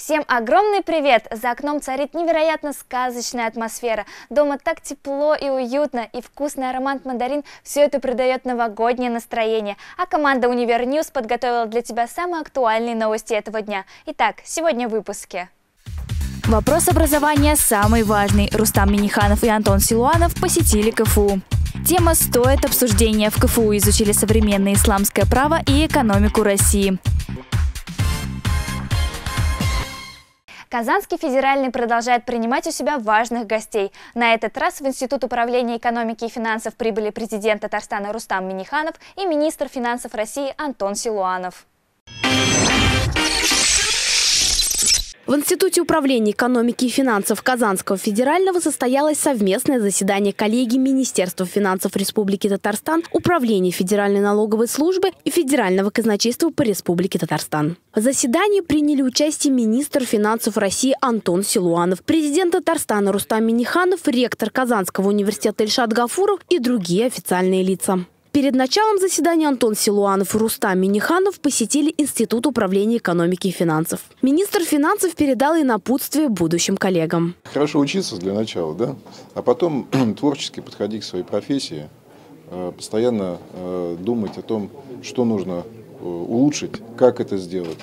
Всем огромный привет! За окном царит невероятно сказочная атмосфера. Дома так тепло и уютно, и вкусный аромат мандарин – все это придает новогоднее настроение. А команда Универньюз подготовила для тебя самые актуальные новости этого дня. Итак, сегодня в выпуске. Вопрос образования самый важный. Рустам Минниханов и Антон Силуанов посетили КФУ. Тема «Стоит обсуждения». В КФУ изучили современное исламское право и экономику России. Казанский федеральный продолжает принимать у себя важных гостей. На этот раз в Институт управления экономики и финансов прибыли президент Татарстана Рустам Минниханов и министр финансов России Антон Силуанов. В Институте управления экономики и финансов Казанского федерального состоялось совместное заседание коллегий Министерства финансов Республики Татарстан, Управления Федеральной налоговой службы и Федерального казначейства по Республике Татарстан. В заседании приняли участие министр финансов России Антон Силуанов, президент Татарстана Рустам Минниханов, ректор Казанского университета Ильшат Гафуров и другие официальные лица. Перед началом заседания Антон Силуанов и Рустам Минниханов посетили Институт управления экономики и финансов. Министр финансов передал и напутствие будущим коллегам. Хорошо учиться для начала, да? А потом творчески подходить к своей профессии, постоянно думать о том, что нужно улучшить, как это сделать,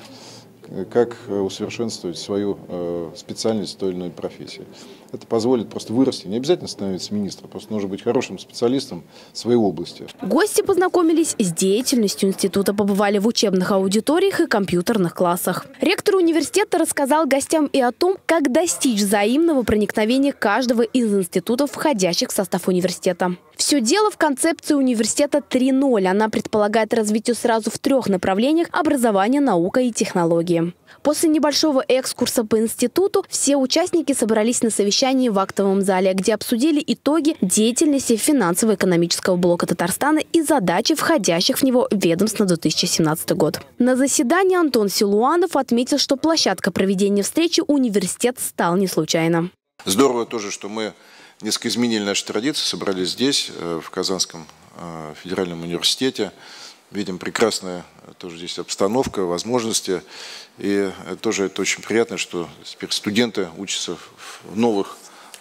как усовершенствовать свою специальность в той или иной профессии. Это позволит просто вырасти. Не обязательно становиться министром, просто нужно быть хорошим специалистом в своей области. Гости познакомились с деятельностью института, побывали в учебных аудиториях и компьютерных классах. Ректор университета рассказал гостям и о том, как достичь взаимного проникновения каждого из институтов, входящих в состав университета. Все дело в концепции университета 3.0. Она предполагает развитие сразу в 3 направлениях – образование, наука и технологии. После небольшого экскурса по институту все участники собрались на совещании в актовом зале, где обсудили итоги деятельности финансово-экономического блока Татарстана и задачи входящих в него ведомств на 2017 год. На заседании Антон Силуанов отметил, что площадка проведения встречи университет стал не случайно. Здорово тоже, что мы несколько изменили наши традиции, собрались здесь, в Казанском федеральном университете. Видим прекрасная тоже здесь обстановка, возможности. И тоже это очень приятно, что теперь студенты учатся в новых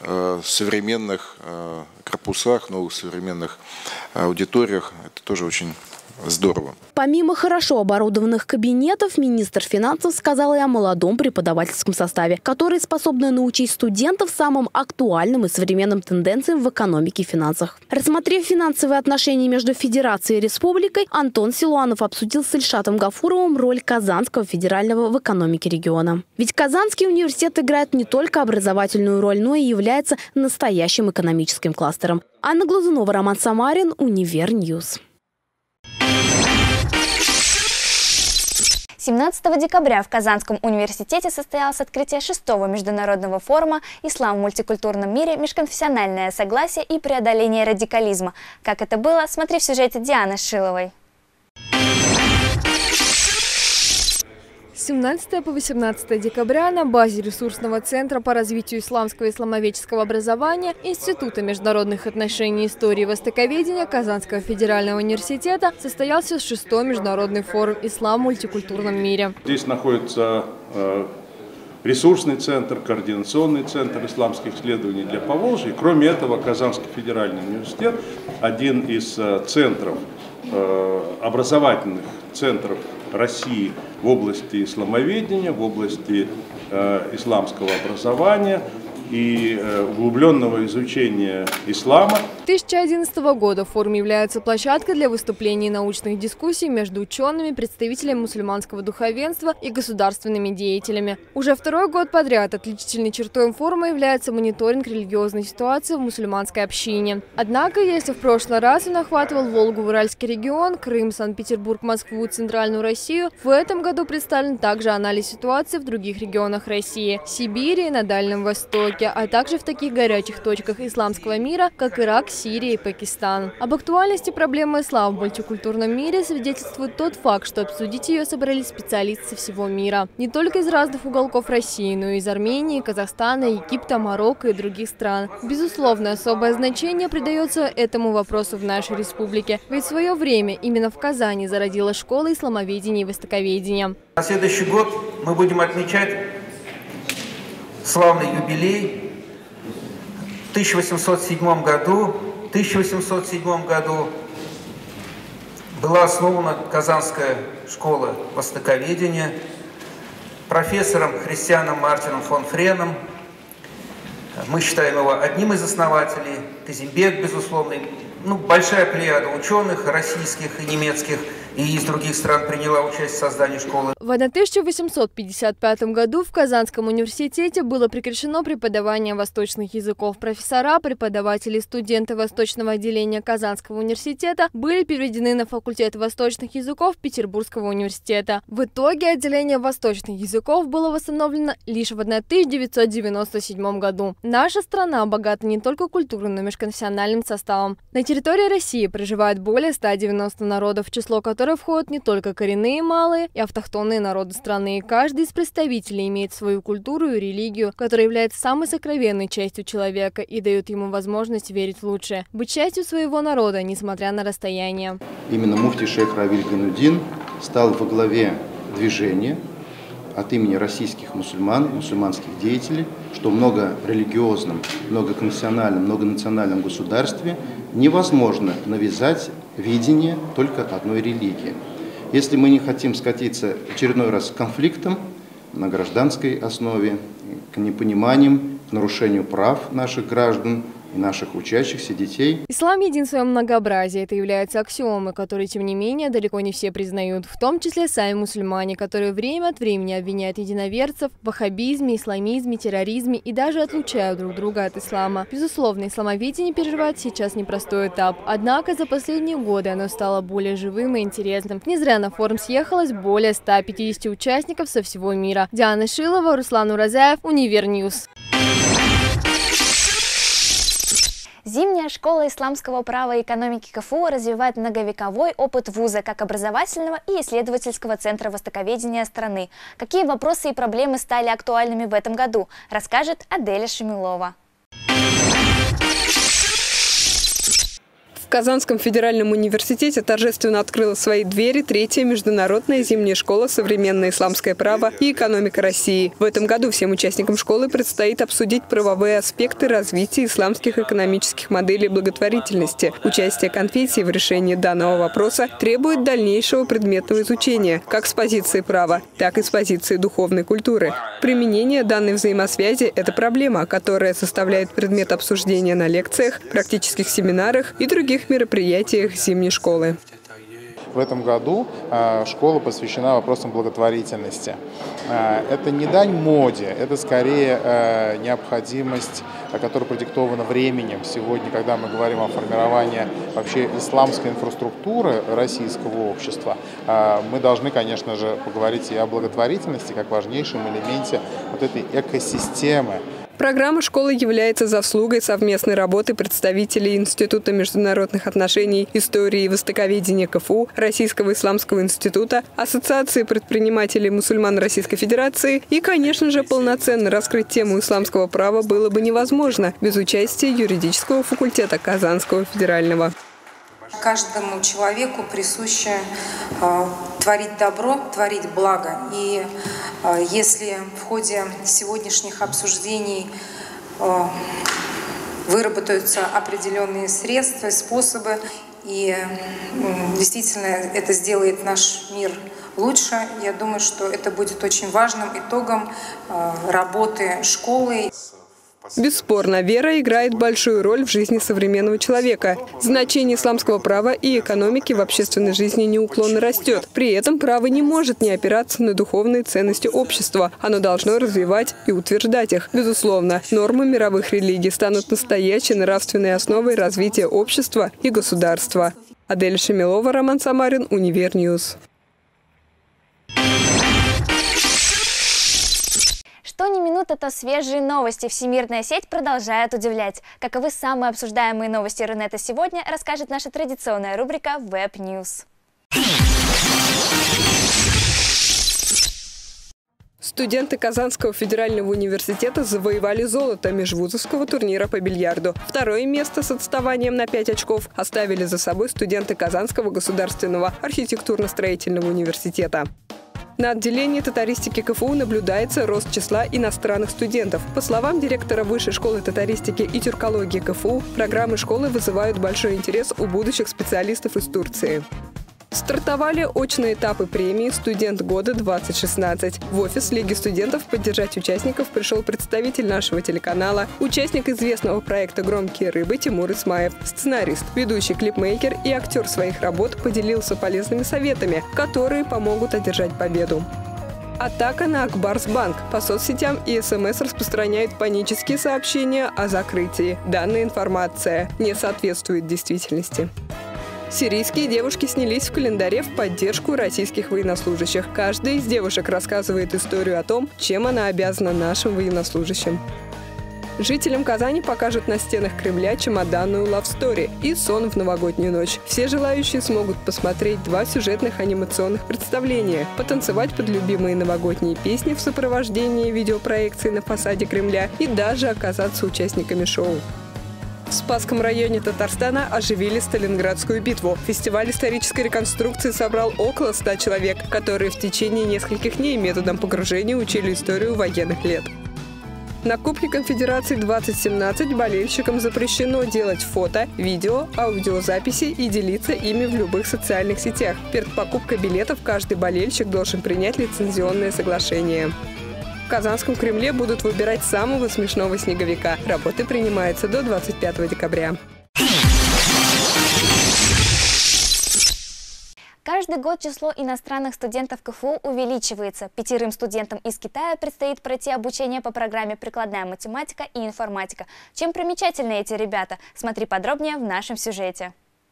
современных корпусах, новых современных аудиториях. Это тоже очень здорово. Помимо хорошо оборудованных кабинетов, министр финансов сказал и о молодом преподавательском составе, который способны научить студентов самым актуальным и современным тенденциям в экономике и финансах. Рассмотрев финансовые отношения между Федерацией и Республикой, Антон Силуанов обсудил с Ильшатом Гафуровым роль Казанского федерального в экономике региона. Ведь Казанский университет играет не только образовательную роль, но и является настоящим экономическим кластером. Анна Глазунова, Роман Самарин, Универньюз. 17 декабря в Казанском университете состоялось открытие 6-го международного форума «Ислам в мультикультурном мире. Межконфессиональное согласие и преодоление радикализма». Как это было, смотри в сюжете Дианы Шиловой. С 17 по 18 декабря на базе ресурсного центра по развитию исламского и исламоведческого образования Института международных отношений и истории востоковедения Казанского федерального университета состоялся 6-й международный форум «Ислам в мультикультурном мире». Здесь находится ресурсный центр, координационный центр исламских исследований для Поволжья. Кроме этого, Казанский федеральный университет – один из центров, образовательных центров России в области исламоведения, в области исламского образования и углубленного изучения ислама. С 2011 года форум является площадкой для выступлений и научных дискуссий между учеными, представителями мусульманского духовенства и государственными деятелями. Уже 2-й год подряд отличительной чертой форума является мониторинг религиозной ситуации в мусульманской общине. Однако, если в прошлый раз он охватывал Волгу, Уральский регион, Крым, Санкт-Петербург, Москву, Центральную Россию, в этом году представлен также анализ ситуации в других регионах России – Сибири и на Дальнем Востоке, а также в таких горячих точках исламского мира, как Ирак, Сирия и Пакистан. Об актуальности проблемы ислама в мультикультурном мире свидетельствует тот факт, что обсудить ее собрались специалисты всего мира. Не только из разных уголков России, но и из Армении, Казахстана, Египта, Марокко и других стран. Безусловно, особое значение придается этому вопросу в нашей республике, ведь в свое время именно в Казани зародилась школа исламоведения и востоковедения. На следующий год мы будем отмечать славный юбилей. В 1807 году была основана Казанская школа востоковедения профессором Христианом Мартином фон Френом. Мы считаем его одним из основателей. Казимбек, безусловно. Большая плеяда ученых, российских и немецких, и из других стран приняла участие в создании школы. В 1855 году в Казанском университете было прекращено преподавание восточных языков. Профессора, преподаватели и студенты восточного отделения Казанского университета были переведены на факультет восточных языков Петербургского университета. В итоге отделение восточных языков было восстановлено лишь в 1997 году. Наша страна богата не только культурным, но и межконфессиональным составом. На территории России проживает более 190 народов, в число которых входят не только коренные, малые и автохтонные народы страны. Каждый из представителей имеет свою культуру и религию, которая является самой сокровенной частью человека и дает ему возможность верить в лучшее, быть частью своего народа, несмотря на расстояние. Именно муфти шейх Равиль Гайнуддин стал во главе движения от имени российских мусульманских деятелей, что в многорелигиозном, многоконфессиональном, многонациональном государстве невозможно навязать видение только одной религии. Если мы не хотим скатиться очередной раз к конфликтам на гражданской основе, к непониманиям, к нарушению прав наших граждан и наших учащихся детей. Ислам един в своем многообразии. Это является аксиомой, которые, тем не менее, далеко не все признают. В том числе сами мусульмане, которые время от времени обвиняют единоверцев в ваххабизме, исламизме, терроризме и даже отлучают друг друга от ислама. Безусловно, исламоведение переживает сейчас непростой этап. Однако за последние годы оно стало более живым и интересным. Не зря на форум съехалось более 150 участников со всего мира. Диана Шилова, Руслан Уразаев, Универньюз. Зимняя школа исламского права и экономики КФУ развивает многовековой опыт вуза как образовательного и исследовательского центра востоковедения страны. Какие вопросы и проблемы стали актуальными в этом году, расскажет Аделя Шамилова. В Казанском федеральном университете торжественно открыла свои двери третья международная зимняя школа «Современное исламское право и экономика России». В этом году всем участникам школы предстоит обсудить правовые аспекты развития исламских экономических моделей благотворительности. Участие конфессии в решении данного вопроса требует дальнейшего предметного изучения, как с позиции права, так и с позиции духовной культуры. Применение данной взаимосвязи – это проблема, которая составляет предмет обсуждения на лекциях, практических семинарах и других мероприятиях зимней школы. В этом году школа посвящена вопросам благотворительности. Это не дань моде, это скорее необходимость, которая продиктована временем. Сегодня, когда мы говорим о формировании вообще исламской инфраструктуры российского общества, мы должны, конечно же, поговорить и о благотворительности как важнейшем элементе вот этой экосистемы. Программа школы является заслугой совместной работы представителей Института международных отношений, истории и востоковедения КФУ, Российского исламского института, Ассоциации предпринимателей мусульман Российской Федерации и, конечно же, полноценно раскрыть тему исламского права было бы невозможно без участия юридического факультета Казанского федерального. Каждому человеку присуще творить добро, творить благо. И если в ходе сегодняшних обсуждений выработаются определенные средства, способы, и действительно это сделает наш мир лучше, я думаю, что это будет очень важным итогом работы школы. Бесспорно, вера играет большую роль в жизни современного человека. Значение исламского права и экономики в общественной жизни неуклонно растет. При этом право не может не опираться на духовные ценности общества. Оно должно развивать и утверждать их. Безусловно, нормы мировых религий станут настоящей нравственной основой развития общества и государства. Адель Шамилова, Роман Самарин, Универньюз. Что ни минута, то свежие новости. Всемирная сеть продолжает удивлять. Каковы самые обсуждаемые новости Рунета сегодня, расскажет наша традиционная рубрика Web News. Студенты Казанского федерального университета завоевали золото межвузовского турнира по бильярду. Второе место с отставанием на 5 очков оставили за собой студенты Казанского государственного архитектурно-строительного университета. На отделении татаристики КФУ наблюдается рост числа иностранных студентов. По словам директора Высшей школы татаристики и тюркологии КФУ, программы школы вызывают большой интерес у будущих специалистов из Турции. Стартовали очные этапы премии «Студент года-2016». В офис Лиги студентов поддержать участников пришел представитель нашего телеканала, участник известного проекта «Громкие рыбы» Тимур Исмаев, сценарист, ведущий клипмейкер и актер своих работ поделился полезными советами, которые помогут одержать победу. Атака на Акбарсбанк. По соцсетям и СМС распространяют панические сообщения о закрытии. Данная информация не соответствует действительности. Сирийские девушки снялись в календаре в поддержку российских военнослужащих. Каждая из девушек рассказывает историю о том, чем она обязана нашим военнослужащим. Жителям Казани покажут на стенах Кремля чемоданную лавстори и сон в новогоднюю ночь. Все желающие смогут посмотреть 2 сюжетных анимационных представления, потанцевать под любимые новогодние песни в сопровождении видеопроекции на фасаде Кремля и даже оказаться участниками шоу. В Спасском районе Татарстана оживили Сталинградскую битву. Фестиваль исторической реконструкции собрал около 100 человек, которые в течение нескольких дней методом погружения учили историю военных лет. На Кубке Конфедерации 2017 болельщикам запрещено делать фото, видео, аудиозаписи и делиться ими в любых социальных сетях. Перед покупкой билетов каждый болельщик должен принять лицензионное соглашение. В Казанском Кремле будут выбирать самого смешного снеговика. Работы принимаются до 25 декабря. Каждый год число иностранных студентов КФУ увеличивается. 5 студентам из Китая предстоит пройти обучение по программе «Прикладная математика и информатика». Чем примечательны эти ребята? Смотри подробнее в нашем сюжете.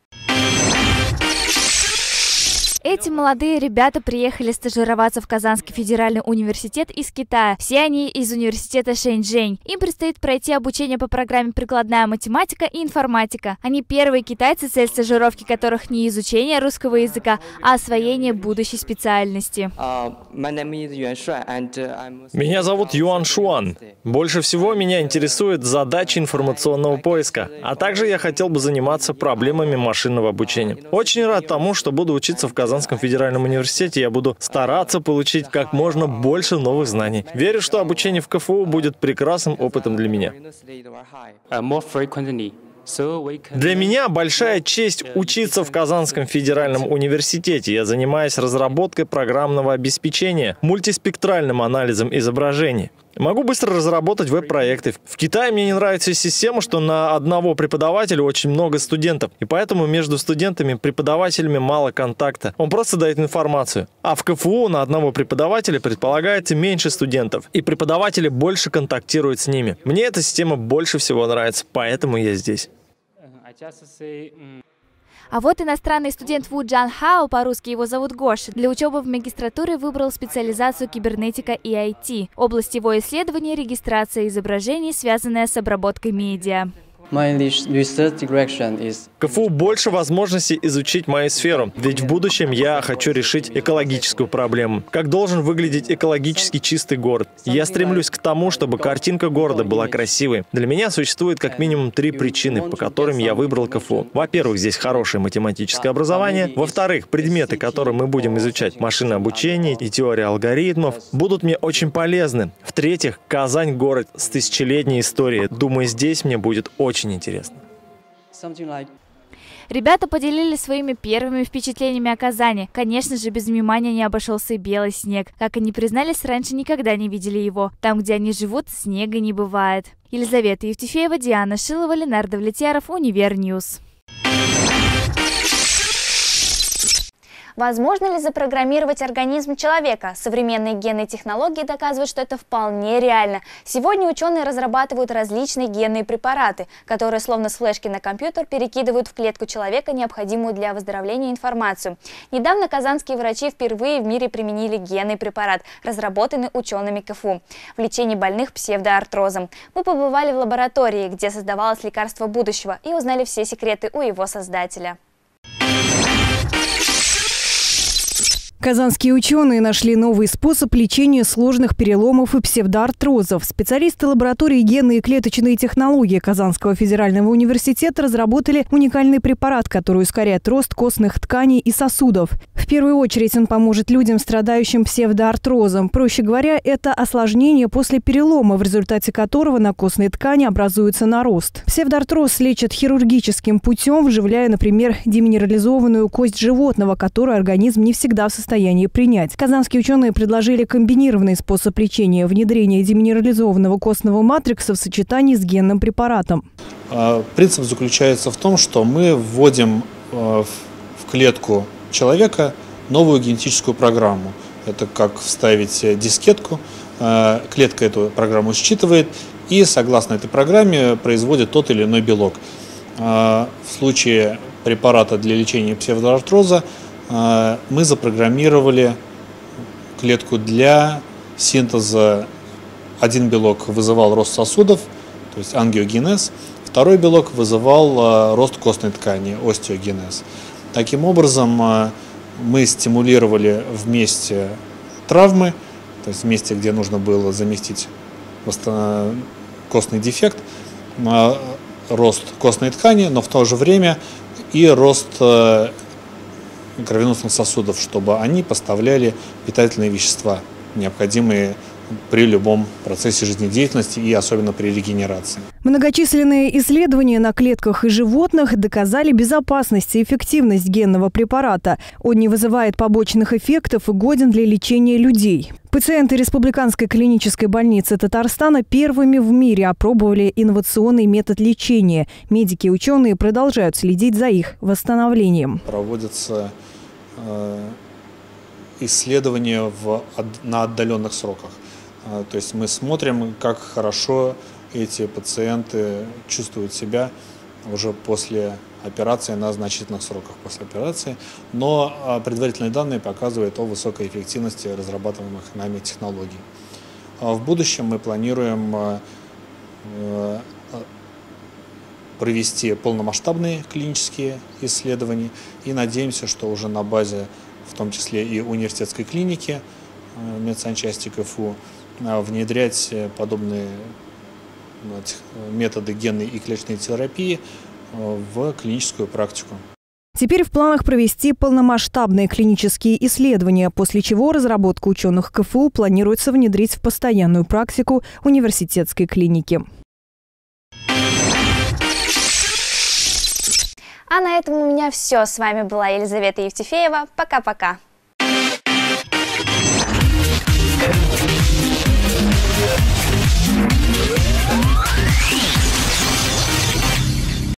Эти молодые ребята приехали стажироваться в Казанский федеральный университет из Китая. Все они из университета Шэньчжэнь. Им предстоит пройти обучение по программе «Прикладная математика и информатика». Они первые китайцы, цель стажировки которых не изучение русского языка, а освоение будущей специальности. Меня зовут Юан Шуан. Больше всего меня интересует задача информационного поиска, а также я хотел бы заниматься проблемами машинного обучения. Очень рад тому, что буду учиться в Казанском федеральном университете, я буду стараться получить как можно больше новых знаний. Верю, что обучение в КФУ будет прекрасным опытом для меня. Для меня большая честь учиться в Казанском федеральном университете. Я занимаюсь разработкой программного обеспечения, мультиспектральным анализом изображений. Могу быстро разработать веб-проекты. В Китае мне не нравится система, что на одного преподавателя очень много студентов, и поэтому между студентами и преподавателями мало контакта. Он просто дает информацию. А в КФУ на одного преподавателя предполагается меньше студентов, и преподаватели больше контактируют с ними. Мне эта система больше всего нравится, поэтому я здесь. А вот иностранный студент Ву Джан Хао, по-русски его зовут Гоша, для учебы в магистратуре выбрал специализацию кибернетика и IT. Область его исследования – регистрация изображений, связанная с обработкой медиа. КФУ больше возможностей изучить мою сферу, ведь в будущем я хочу решить экологическую проблему. Как должен выглядеть экологически чистый город? Я стремлюсь к тому, чтобы картинка города была красивой. Для меня существует как минимум 3 причины, по которым я выбрал КФУ. Во-первых, здесь хорошее математическое образование. Во-вторых, предметы, которые мы будем изучать, машинное обучение и теория алгоритмов, будут мне очень полезны. В-третьих, Казань — город с тысячелетней историей. Думаю, здесь мне будет очень интересно. Ребята поделились своими первыми впечатлениями о Казани. Конечно же, без внимания не обошелся и белый снег. Как они признались, раньше никогда не видели его. Там, где они живут, снега не бывает. Елизавета Евтефеева, Диана Шилова, Ленардо Влетьяров, Универньюз. Возможно ли запрограммировать организм человека? Современные генные технологии доказывают, что это вполне реально. Сегодня ученые разрабатывают различные генные препараты, которые словно с флешки на компьютер перекидывают в клетку человека необходимую для выздоровления информацию. Недавно казанские врачи впервые в мире применили генный препарат, разработанный учеными КФУ, в лечении больных псевдоартрозом. Мы побывали в лаборатории, где создавалось лекарство будущего, и узнали все секреты у его создателя. Казанские ученые нашли новый способ лечения сложных переломов и псевдоартрозов. Специалисты лаборатории генной и клеточной технологии Казанского федерального университета разработали уникальный препарат, который ускоряет рост костных тканей и сосудов. В первую очередь он поможет людям, страдающим псевдоартрозом. Проще говоря, это осложнение после перелома, в результате которого на костной ткани образуется нарост. Псевдоартроз лечат хирургическим путем, вживляя, например, деминерализованную кость животного, которую организм не всегда в состоянии принять. Казанские ученые предложили комбинированный способ лечения – внедрение деминерализованного костного матрикса в сочетании с генным препаратом. Принцип заключается в том, что мы вводим в клетку человека новую генетическую программу. Это как вставить дискетку, клетка эту программу считывает и, согласно этой программе, производит тот или иной белок. В случае препарата для лечения псевдоартроза мы запрограммировали клетку для синтеза. Один белок вызывал рост сосудов, то есть ангиогенез, второй белок вызывал рост костной ткани, остеогенез. Таким образом, мы стимулировали в месте травмы, то есть в месте, где нужно было заместить костный дефект, рост костной ткани, но в то же время и рост кровеносных сосудов, чтобы они поставляли питательные вещества, необходимые при любом процессе жизнедеятельности и особенно при регенерации. Многочисленные исследования на клетках и животных доказали безопасность и эффективность генного препарата. Он не вызывает побочных эффектов и годен для лечения людей. Пациенты Республиканской клинической больницы Татарстана первыми в мире опробовали инновационный метод лечения. Медики и ученые продолжают следить за их восстановлением. Проводятся исследования на отдаленных сроках. То есть мы смотрим, как хорошо эти пациенты чувствуют себя уже после операции, на значительных сроках после операции. Но предварительные данные показывают о высокой эффективности разрабатываемых нами технологий. В будущем мы планируем провести полномасштабные клинические исследования и надеемся, что уже на базе, в том числе и университетской клиники медсанчасти КФУ, внедрять подобные методы генной и клеточной терапии в клиническую практику. Теперь в планах провести полномасштабные клинические исследования, после чего разработку ученых КФУ планируется внедрить в постоянную практику университетской клиники. А на этом у меня все. С вами была Елизавета Евтефеева. Пока-пока.